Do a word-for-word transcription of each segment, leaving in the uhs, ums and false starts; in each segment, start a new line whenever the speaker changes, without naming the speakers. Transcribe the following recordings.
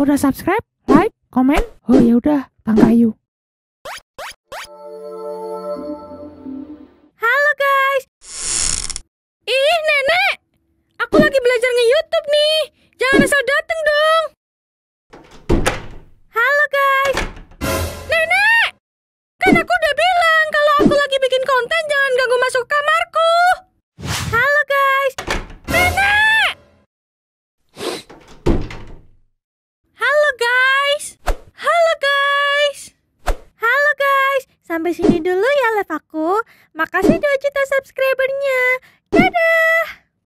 Udah subscribe, like, komen? Oh ya udah, tangkayu.
Halo guys. Ih, Nenek. Aku lagi belajar nge-YouTube nih. Jangan asal dateng dong. Halo guys. Nenek. Kan aku udah bilang kalau aku lagi bikin konten jangan ganggu masuk kamarku. Halo guys. Nenek. Halo guys. Halo guys. Halo guys. Sampai sini dulu ya live aku. Makasih dua juta subscribernya. Dadah.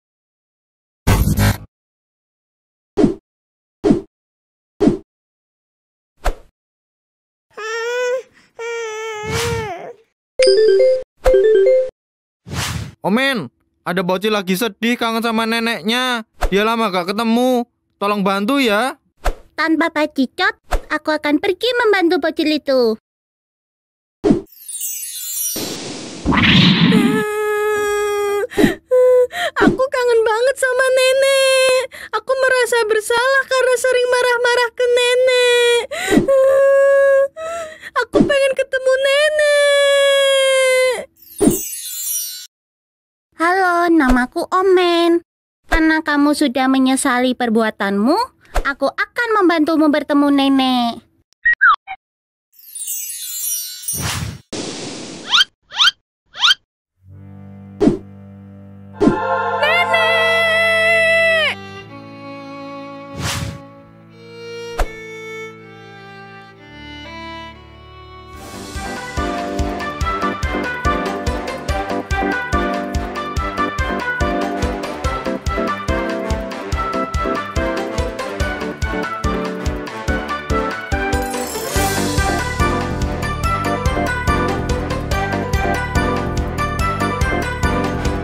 Omen, ada bocil lagi sedih kangen sama neneknya. Dia lama gak ketemu. Tolong bantu ya.
Tanpa pacicot, aku akan pergi membantu bocil itu. Aku kangen banget sama nenek. Aku merasa bersalah karena sering marah-marah ke nenek. Aku pengen ketemu nenek. Halo, namaku Omen. Karena kamu sudah menyesali perbuatanmu, aku akan membantumu bertemu nenek.